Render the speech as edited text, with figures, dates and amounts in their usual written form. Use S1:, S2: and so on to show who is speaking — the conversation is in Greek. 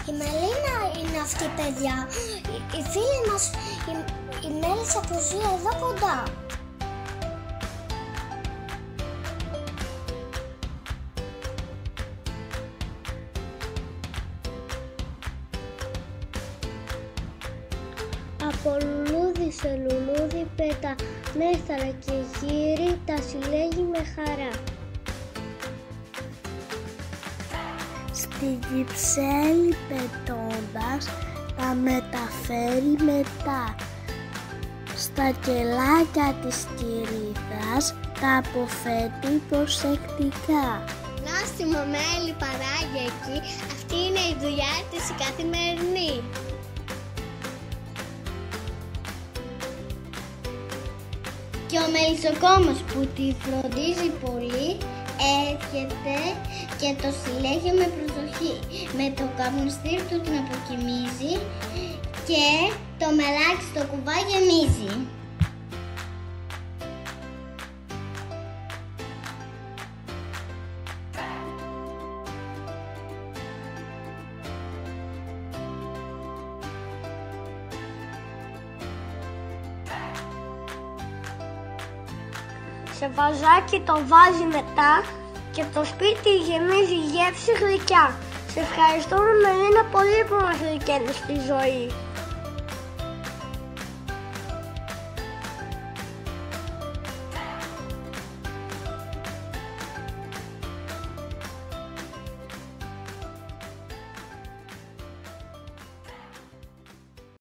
S1: Η Μελίνα είναι αυτή, παιδιά. Η φίλη μας, η Μέλισσα που ζει εδώ κοντά. Από λουλούδι σε λουλούδι πέτα νέσταρα και γύρι τα συλλέγει με χαρά. Στην Κυψέλη πετώντας τα μεταφέρει μετά. Στα κελάκια της Κυρίδας τα αποφέτει προσεκτικά. Νόστιμο μέλι παράγει εκεί, αυτή είναι η δουλειά της η καθημερινή. Και ο μελισσοκόμος που τη φροντίζει πολύ έρχεται και το συλλέγει με προσοχή. Με το καπνιστήρι του την αποκοιμίζει και το μελάκι στο κουβά γεμίζει. Σε βαζάκι το βάζει μετά και το σπίτι γεμίζει γεύση γλυκιά. Σε ευχαριστούμε Μελίνα πολύ που μας γλυκαίνεις στη ζωή.